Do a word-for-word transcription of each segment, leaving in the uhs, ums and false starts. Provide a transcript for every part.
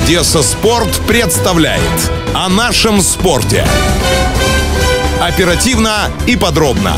Одесса Спорт представляет о нашем спорте. Оперативно и подробно.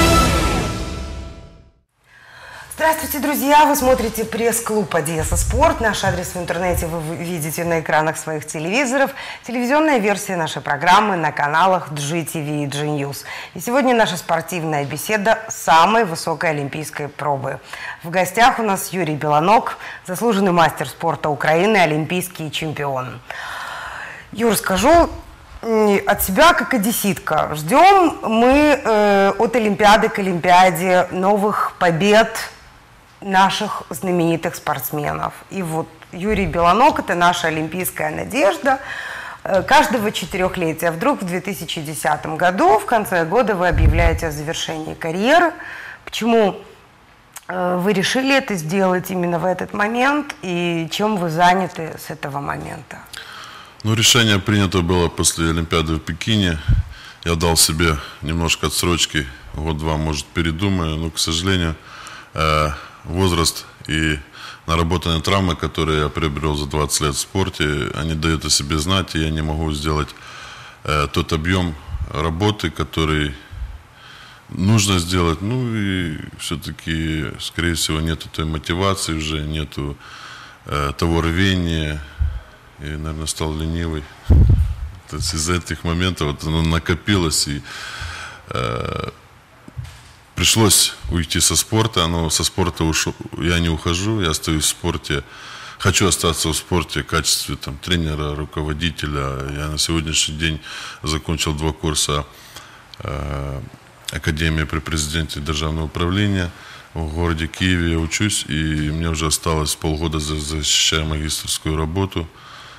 Здравствуйте, друзья! Вы смотрите пресс-клуб «Одесса Спорт». Наш адрес в интернете вы видите на экранах своих телевизоров. Телевизионная версия нашей программы на каналах джи ти ви и джи News. И сегодня наша спортивная беседа самой высокой олимпийской пробы. В гостях у нас Юрий Белоног, заслуженный мастер спорта Украины, олимпийский чемпион. Юр, скажу от себя, как одесситка. Ждем мы э, от Олимпиады к Олимпиаде новых побед наших знаменитых спортсменов. И вот Юрий Белоног – это наша олимпийская надежда каждого четырехлетия. Вдруг в две тысячи десятом году, в конце года, вы объявляете о завершении карьеры. Почему вы решили это сделать именно в этот момент и чем вы заняты с этого момента? Ну, решение принято было после Олимпиады в Пекине. Я дал себе немножко отсрочки, год-два, может, передумаю, но, к сожалению, возраст и наработанные травмы, которые я приобрел за двадцать лет в спорте, они дают о себе знать, и я не могу сделать э, тот объем работы, который нужно сделать. Ну и все-таки, скорее всего, нету той мотивации уже, нету э, того рвения, и, наверное, стал ленивый. То есть из-за этих моментов вот оно накопилось, и э, пришлось уйти со спорта, но со спорта ушел, я не ухожу, я остаюсь в спорте. Хочу остаться в спорте в качестве там, тренера, руководителя. Я на сегодняшний день закончил два курса э, Академии при президенте Державного управления в городе Киеве. Я учусь, и мне уже осталось полгода, защищая магистерскую работу.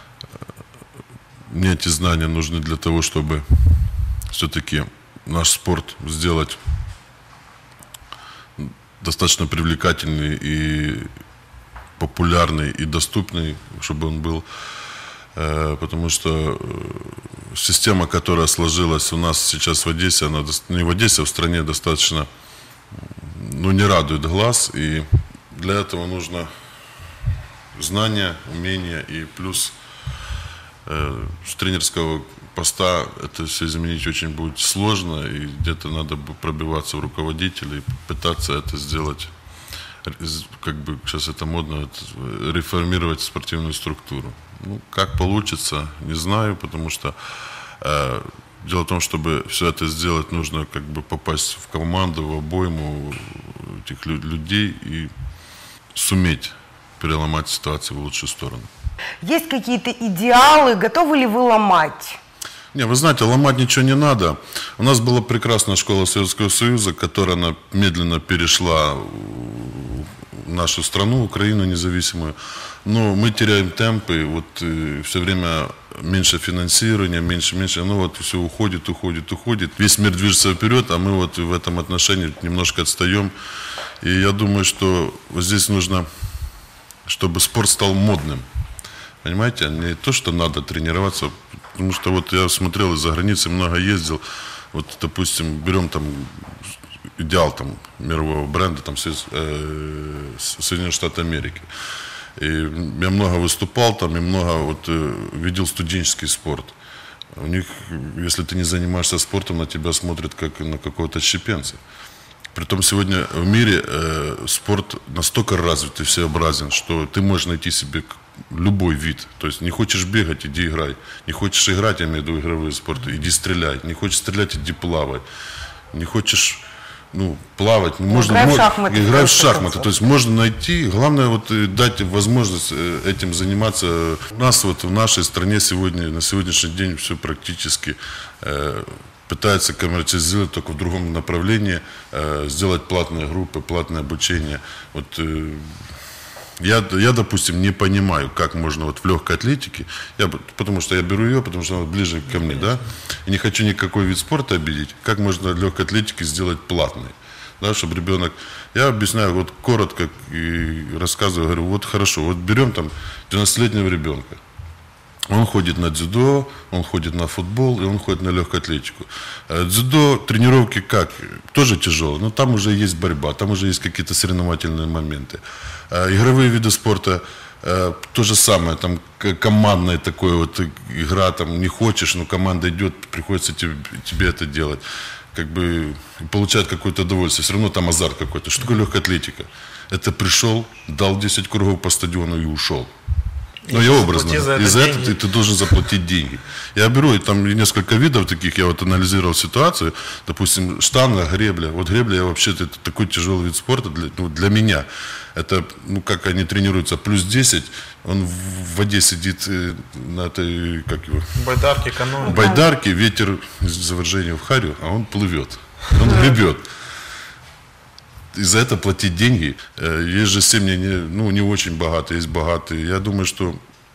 Мне эти знания нужны для того, чтобы все-таки наш спорт сделать достаточно привлекательный и популярный и доступный, чтобы он был, потому что система, которая сложилась у нас сейчас в Одессе, она не в Одессе, а в стране достаточно, ну, не радует глаз, и для этого нужно знания, умения, и плюс с тренерского поста это все изменить очень будет сложно, и где-то надо бы пробиваться в руководителя и пытаться это сделать, как бы сейчас это модно, это, реформировать спортивную структуру. Ну, как получится, не знаю, потому что э, дело в том, чтобы все это сделать, нужно как бы попасть в команду, в обойму этих людей и суметь переломать ситуацию в лучшую сторону. Есть какие-то идеалы, готовы ли вы ломать? Не, вы знаете, ломать ничего не надо. У нас была прекрасная школа Советского Союза, которая она медленно перешла в нашу страну, Украину независимую. Но мы теряем темпы, вот э, все время меньше финансирования, меньше, меньше. Ну вот все уходит, уходит, уходит. Весь мир движется вперед, а мы вот в этом отношении немножко отстаем. И я думаю, что вот здесь нужно, чтобы спорт стал модным. Понимаете, не то, что надо тренироваться, потому что вот я смотрел из-за границы, много ездил, вот, допустим, берем там идеал там мирового бренда, там Соединенные Штаты Америки. И я много выступал там, и много вот видел студенческий спорт. У них, если ты не занимаешься спортом, на тебя смотрят как на какого-то отщепенца. Притом сегодня в мире э, спорт настолько развит и всеобразен, что ты можешь найти себе любой вид. То есть не хочешь бегать, иди играй. Не хочешь играть, я имею в виду игровые спорты, иди стреляй. Не хочешь стрелять, иди плавай. Не хочешь ну, плавать, можно, играй в можно, шахматы. Играй в шахматы. То есть можно найти, главное вот дать возможность этим заниматься. У нас вот в нашей стране сегодня, на сегодняшний день все практически э, пытаются коммерциализировать только в другом направлении, э, сделать платные группы, платное обучение. Вот, э, я, я, допустим, не понимаю, как можно вот в легкой атлетике, я, потому что я беру ее, потому что она ближе ко мне, да, и не хочу никакой вид спорта обидеть, как можно легкой атлетики сделать платной, да, чтобы ребенок, я объясняю вот коротко и рассказываю, говорю, вот хорошо, вот берем там двенадцатилетнего ребенка, он ходит на дзюдо, он ходит на футбол и он ходит на легкую атлетику. Дзюдо, тренировки как? Тоже тяжело, но там уже есть борьба, там уже есть какие-то соревновательные моменты. Игровые виды спорта, Э, то же самое, там командная такая вот игра, там не хочешь, но команда идет, приходится тебе, тебе это делать. Как бы получает какое-то удовольствие, все равно там азарт какой-то. Что такое легкая атлетика? Это пришел, дал десять кругов по стадиону и ушел. Ну, я образно. За и за это ты, ты должен заплатить деньги. Я беру, и там несколько видов таких, я вот анализировал ситуацию. Допустим, штанга, гребля. Вот гребля, я вообще-то, это такой тяжелый вид спорта для, ну, для меня. Это, ну, как они тренируются, плюс десять, он в воде сидит на этой, как его? Байдарки, каноэ. Байдарки, ветер из завержения в харю, а он плывет. Он гребет. И за это платить деньги. Есть же семьи, не, ну, не очень богатые, есть богатые. Я думаю, что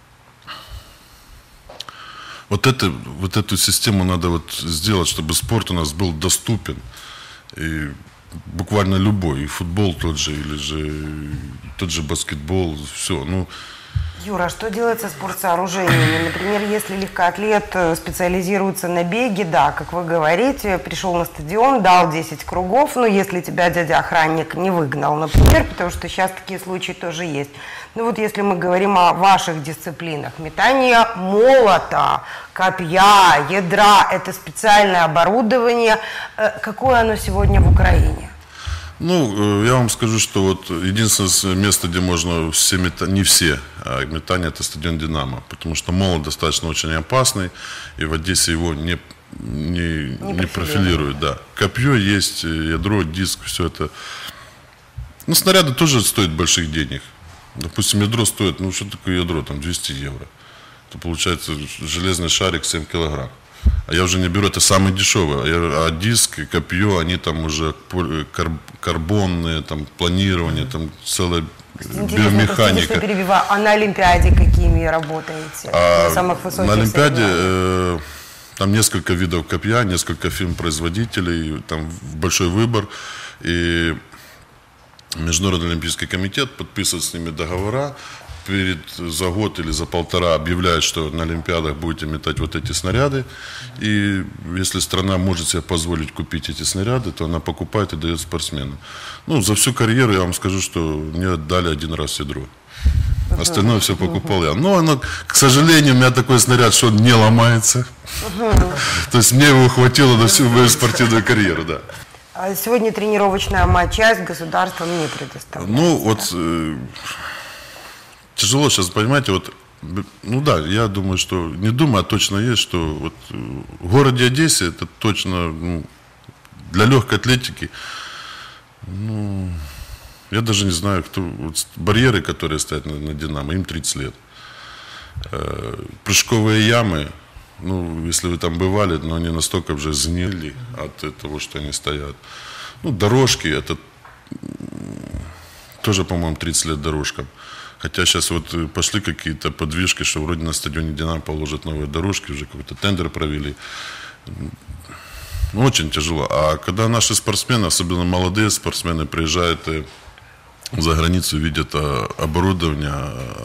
вот, это, вот эту систему надо вот сделать, чтобы спорт у нас был доступен. И буквально любой. И футбол тот же, или же тот же баскетбол, все. Ну, Юра, а что делать со спортсооружениями? Например, если легкоатлет специализируется на беге, да, как вы говорите, пришел на стадион, дал десять кругов, но если тебя дядя-охранник не выгнал, например, потому что сейчас такие случаи тоже есть. Ну вот если мы говорим о ваших дисциплинах, метание молота, копья, ядра, это специальное оборудование, какое оно сегодня в Украине? Ну, я вам скажу, что вот единственное место, где можно все метания, не все, а метание, это стадион «Динамо», потому что молот достаточно очень опасный, и в Одессе его не, не, не, не профилируют. Да. Копье есть, ядро, диск, все это. Ну, снаряды тоже стоят больших денег. Допустим, ядро стоит, ну, что такое ядро, там, двести евро. Это получается железный шарик семь килограмм. А я уже не беру, это самый дешевый. А диск и копье, они там уже карбонные, там планирование, там целая биомеханика. Перебиваю. А на Олимпиаде какими работаете? А на самых высоких на Олимпиаде э, там несколько видов копья, несколько фирм-производителей, там большой выбор. И Международный олимпийский комитет подписывает с ними договора. Перед, за год или за полтора объявляют, что на Олимпиадах будете метать вот эти снаряды. И если страна может себе позволить купить эти снаряды, то она покупает и дает спортсменам. Ну, за всю карьеру я вам скажу, что мне дали один раз ядро. Остальное все покупал я. Но оно, к сожалению, у меня такой снаряд, что он не ломается. То есть мне его хватило на всю мою спортивную карьеру, да. А сегодня тренировочная матчасть государством не предоставляется. Ну, вот... Тяжело сейчас, понимаете, вот, ну да, я думаю, что, не думаю, а точно есть, что вот в городе Одессе это точно, ну, для легкой атлетики, ну, я даже не знаю, кто, вот, барьеры, которые стоят на, на «Динамо», им тридцать лет. Э, прыжковые ямы, ну, если вы там бывали, но они настолько уже сгнили от того, что они стоят. Ну, дорожки, это тоже, по-моему, тридцать лет дорожкам. Хотя сейчас вот пошли какие-то подвижки, что вроде на стадионе «Динамо» положат новые дорожки, уже какой-то тендер провели. Ну, очень тяжело. А когда наши спортсмены, особенно молодые спортсмены, приезжают за границу, видят оборудование,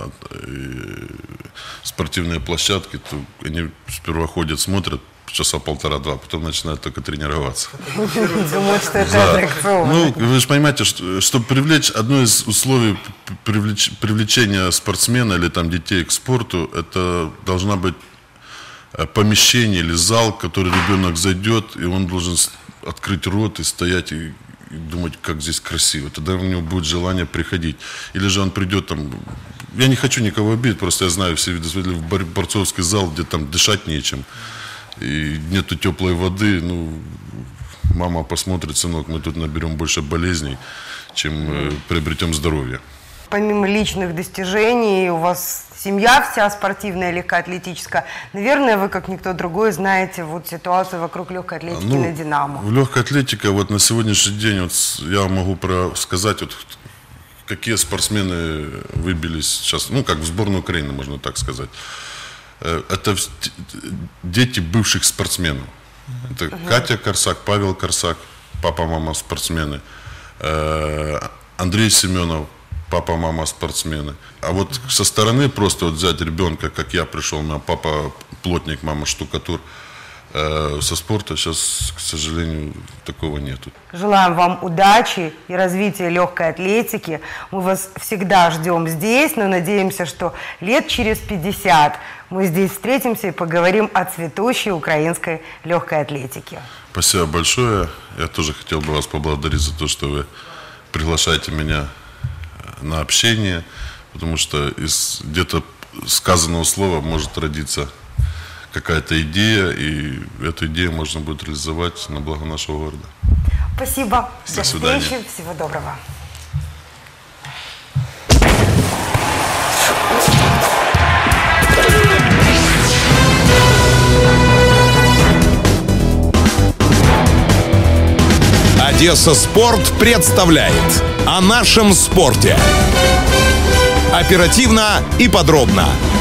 спортивные площадки, то они сперва ходят, смотрят, часа полтора-два, потом начинают только тренироваться. Думают, что это аттракцион. Ну, вы же понимаете, что, чтобы привлечь, одно из условий привлеч, привлечения спортсмена или там детей к спорту, это должна быть помещение или зал, в который ребенок зайдет, и он должен открыть рот и стоять и, и думать, как здесь красиво. Тогда у него будет желание приходить. Или же он придет там... Я не хочу никого обидеть, просто я знаю все виды в борцовский зал, где там дышать нечем. И нету теплой воды, ну, мама посмотрит, сынок, мы тут наберем больше болезней, чем э, приобретем здоровье. Помимо личных достижений, у вас семья вся спортивная, легкоатлетическая. Наверное, вы, как никто другой, знаете вот ситуацию вокруг легкой атлетики ну, на «Динамо». В легкой атлетике вот на сегодняшний день вот, я могу про сказать, вот, какие спортсмены выбились сейчас, ну, как в сборную Украины, можно так сказать. Это дети бывших спортсменов. Это uh-huh. Катя Корсак, Павел Корсак, папа, мама спортсмены. Андрей Семенов, папа, мама спортсмены. А вот uh-huh. со стороны просто вот взять ребенка, как я пришел, у меня папа плотник, мама штукатур. Э, со спорта сейчас, к сожалению, такого нету. Желаем вам удачи и развития легкой атлетики. Мы вас всегда ждем здесь, но надеемся, что лет через пятьдесят мы здесь встретимся и поговорим о цветущей украинской легкой атлетике. Спасибо большое. Я тоже хотел бы вас поблагодарить за то, что вы приглашаете меня на общение, потому что из где-то сказанного слова может родиться какая-то идея, и эту идею можно будет реализовать на благо нашего города. Спасибо. До свидания. Встречи. Всего доброго. Одесса Спорт представляет о нашем спорте. Оперативно и подробно.